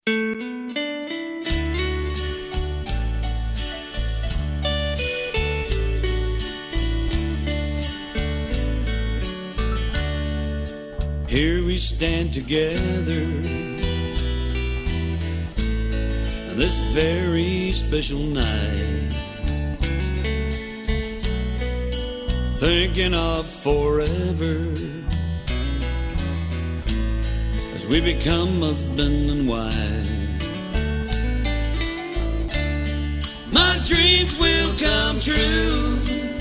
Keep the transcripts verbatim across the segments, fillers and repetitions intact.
Here we stand together on this very special night, thinking of forever as we become husband and wife. My dreams will come true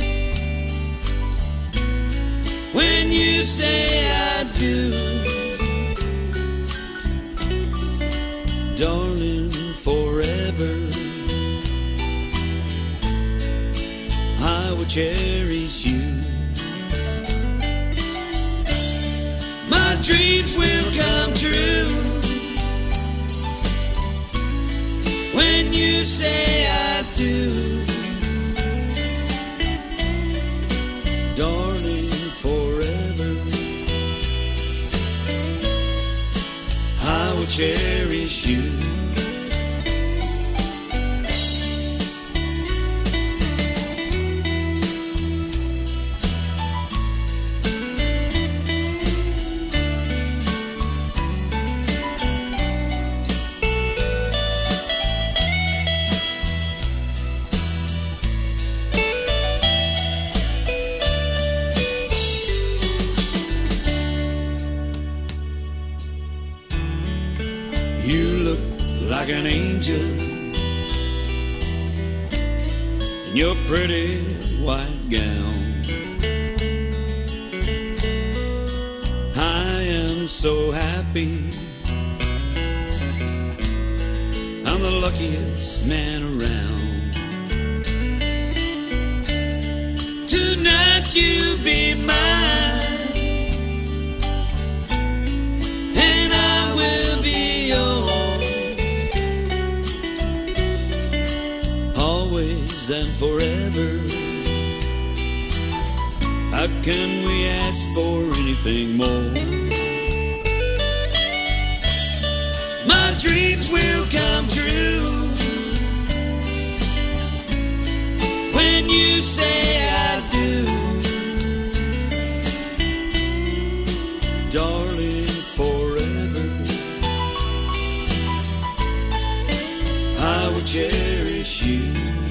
when you say I do, darling, forever I will cherish you. My dreams will come true when you say I do, darling, forever I will cherish you. You look like an angel in your pretty white gown. I am so happy, I'm the luckiest man around. Tonight you be mine, and I will be yours, always and forever. How can we ask for anything more? My dreams will come true when you say I do, darling, forever I will cherish you.